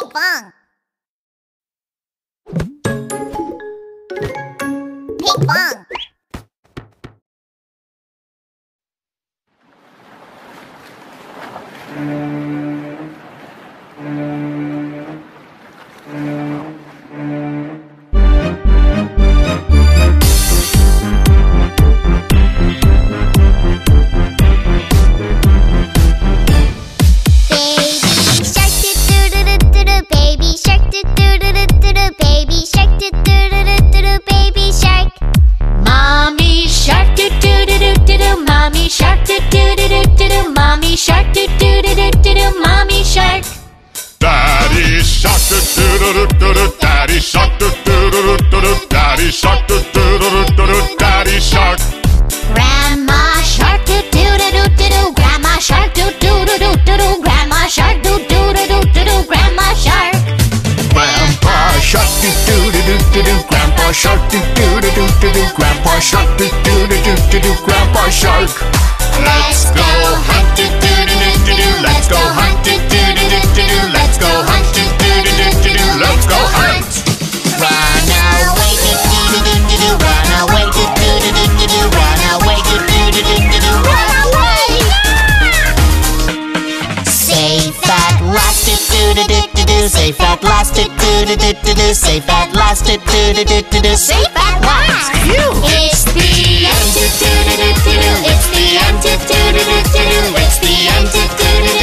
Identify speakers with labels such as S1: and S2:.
S1: bong. Ping pong.
S2: Mommy shark, do do do do do do. Mommy shark.
S3: Daddy shark, do do do do do. Daddy shark, do do do do do. Daddy shark, do do do do do. Daddy shark.
S2: Grandma shark, do do do do do do. Grandma shark, do do do do do do. Grandma shark, do do do do do do. Grandma shark.
S4: Grandpa shark, do do do do do. Grandpa shark, do do do do do. Grandpa shark, do do do do do. Grandpa shark.
S3: Let's go hunt, do do do do do. Let's go hunt, do do do do do. Let's go hunt, do do do do do. Let's go hunt.
S2: Run away, do do do do do. Run away, do do do do do. Run away, do do do do do. Run away. Safe at last, do do do do do. Safe at last, do do do do do. Safe at last, do do do do do. Safe at last. It's the end, do do do do do. It's the end, do do do do do. It's the end, do do do do.